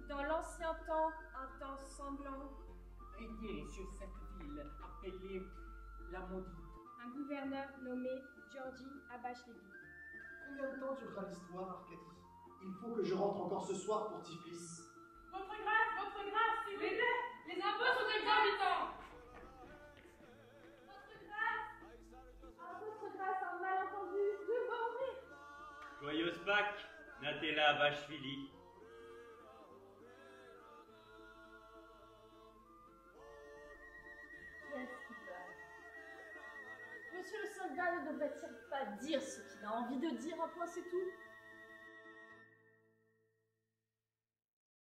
Dans l'ancien temps, un temps sanglant, régnait sur cette ville appelée la Maudite. un gouverneur nommé Georgi Abashlevi. Combien de temps durera l'histoire, Arkady? Il faut que je rentre encore ce soir pour Tiflis. Votre grâce, s'il vous plaît. Les impôts sont exorbitants. Votre grâce, un malentendu, je dois mourir. Joyeuse Pâques, Natella Abashvili. Qu'est-ce qui passe? Monsieur le soldat ne devrait-il pas dire ce qu'il a envie de dire, un point c'est tout?